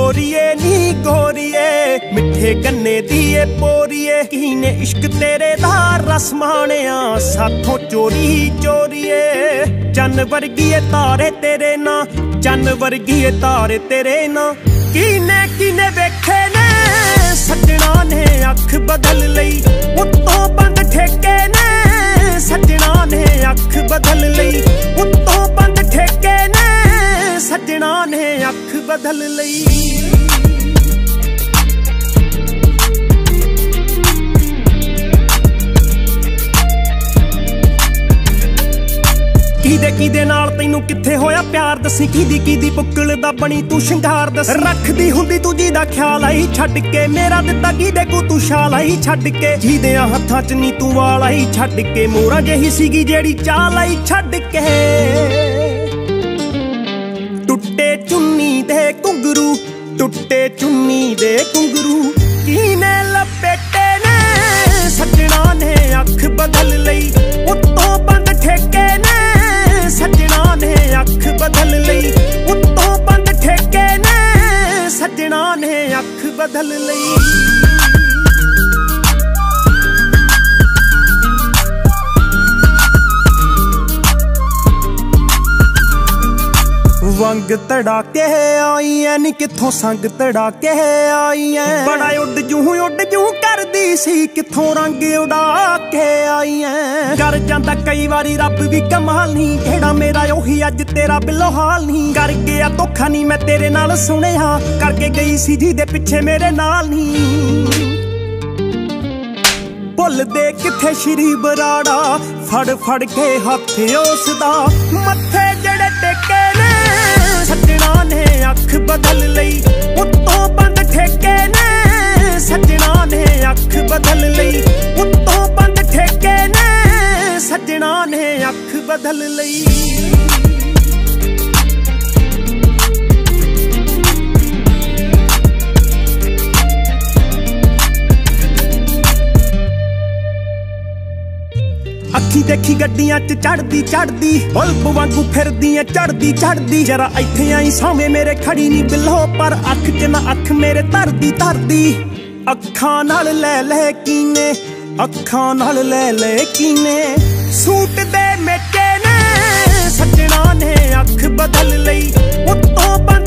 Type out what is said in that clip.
गोरिए नी गोरिए मिठे गन्ने दिए पोरिए कीने इश्क तेरे दा रस माणिया साथों चोरी चोरिए चन्न वर्गीए तारे तेरे ना चन्न वर्गीए तारे तेरे ना कीने कीने वेखे ने सजना ने अख बदल लई उत्तों बंद ठेके ने सजना ने अख बदल लई उत्तों बंद ठेके ने सजना ने अख बदल लई किदे नाल तैनू किथे होया प्यार दसी किदी बुक्कल दा बनी तू शंगार दस रखदी हुंदी तू जी दा ख्याल आई छड्ड के मेरा दिता किदे को तू शाल आई छड्ड के जिहदेयां हत्थां च नी तू वाल आई छड्ड के मोरा जही सीगी जेड़ी चाल आई छड्ड के टुट्टे चुन्नी दे घुंगरू टुट्टे चुन्नी दे घुंगरू कीने लपेटे ने सजना ने अख बदल लई उत्तों बंद ठेके ने सजना ने अख बदल लई उत्तों बंद ठेके ने सजना ने अख बदल लई वंग तड़ाके आई है नी किथों संग तड़ाके आई है बड़ा उड जू करदी सी किथों रंग उड़ा के आई है कर जांदा कई बारी रब भी कमाल नहीं केड़ा मेरा ओही अज तेरा बिलो हाल नहीं कर गया धोखा नहीं मैं तेरे नाल सुनिया करके गई सी जी दे पिछे मेरे नाल नहीं भुल दे किथे श्री बराड़ा फड़ के हथ उसदा मथे जड़े टेके ने सजना ने अख बदल लई उत्तों बंद ठेके ने सजना ने अख बदल लई उत्तों बंद ठेके ने सजना ने अख बदल लई अखी देखी गड्डियां च चढ़दी बल्ब वांगू फिरदी चढ़दी जरा इत्थे आई सावे मेरे खड़ी नी बिलो पर अख च ना अख मेरे तरदी अखां नाल ले कीने अखां नाल ले कीने सूट दे मेटे ने सजना ने अख बदल लई उत्तों